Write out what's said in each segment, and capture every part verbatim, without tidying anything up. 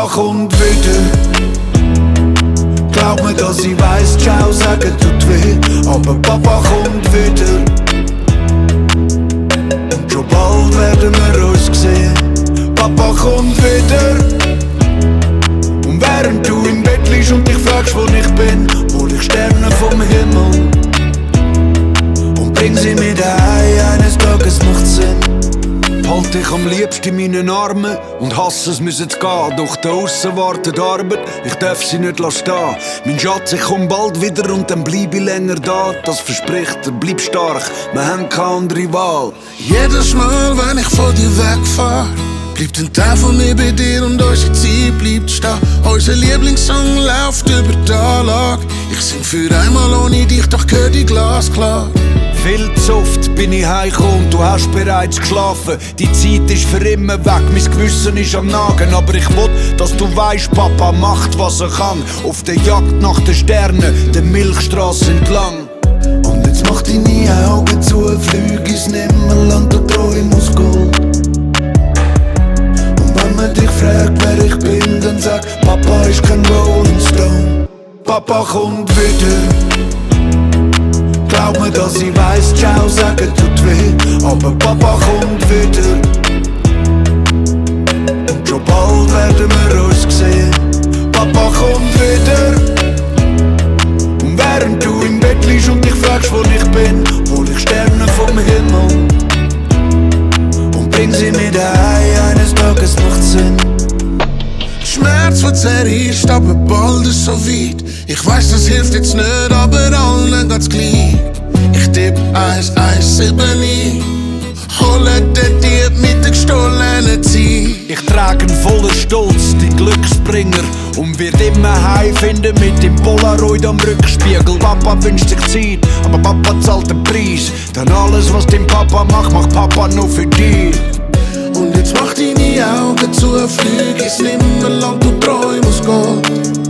Papa kommt wieder. Glaub mir, dass ich weiss, ciao sagen tut weh, aber Papa kommt wieder. Und schon bald werden wir uns sehen. Papa kommt wieder. Und während du im Bett liegst und dich fragst, wo ich bin, hol ich Sterne vom Himmel und bring sie mir daheim, eines Tages macht's Sinn. Halt dich am liebsten in meinen Armen und hasse es müssen zu gehen. Doch da aussen wartet Arbeit, ich darf sie nicht stehen. Mein Schatz, ich komm bald wieder und dann bleib ich länger da. Das verspricht er, bleib stark, wir haben keine andere Wahl. Jedes Mal, wenn ich von dir wegfahr, bleibt ein Teil von mir bei dir und unsere Zeit bleibt stehen. Unser Lieblingssong läuft über die Anlage. Ich sing für einmal ohne dich, doch gehört die glasklar. Viel zu oft bin ich heimgekommen und du hast bereits geschlafen. Die Zeit ist für immer weg, mein Gewissen ist am Nagen. Aber ich will, dass du weisst, Papa macht, was er kann. Auf der Jagd nach den Sternen, der Milchstraße entlang. Und jetzt mach deine Augen zu, flüg ins Nimmerland und träum aus Gold. Und wenn man dich fragt, wer ich bin, dann sag, Papa ist kein Rolling Stone. Papa kommt wieder. Glaub mir, dass ich weiss, ciao sagen tut weh, aber Papa kommt wieder. Und schon bald werden wir uns sehen. Papa kommt wieder. Und während du im Bett liegst und dich fragst, wo ich bin, hol ich Sterne vom Himmel und bring sie mir daheim, eines Tages macht's Sinn. Schmerz, was zerrisst, aber bald ist so weit. Ich weiss, das hilft jetzt nicht, aber allen geht's gleich. Ich tipp eins eins sieben ein, hole den Dieb mit der gestohlenen Zeit. Ich trage ihn voller Stolz, den Glücksbringer, und wird immer heimfinden mit dem Polaroid am Rückspiegel. Papa wünscht sich Zeit, aber Papa zahlt den Preis. Denn alles, was dein Papa macht, macht Papa nur für dich. Und jetzt mach deine Augen zu, flieg ins Nimmerland und träum aus Gold.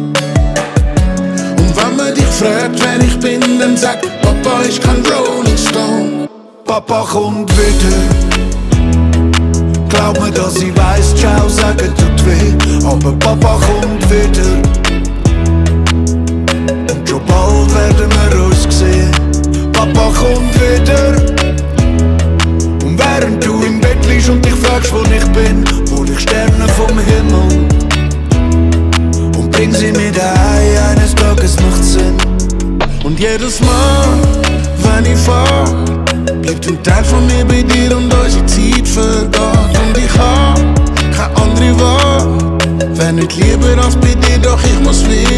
Und wenn man dich fragt, wer ich bin, dann sag, Papa ist kein Rolling Stone. Papa kommt wieder. Glaub mir, dass ich weiss, ciao sagen tut weh, aber Papa kommt wieder. Und schon bald werden wir uns sehen. Papa kommt wieder. Und während du im Bett liegst und dich fragst, wo ich bin, hol ich Sterne vom Himmel und bring sie mir daheim, eines Tages macht's Sinn. Und jedes Mal, wenn ich fahr, bleibt ein Teil von mir bei dir und unsere Zeit vergeht. Und ich hab keine andere Wahl, wenn nicht lieber als bei dir, doch ich muss wieder.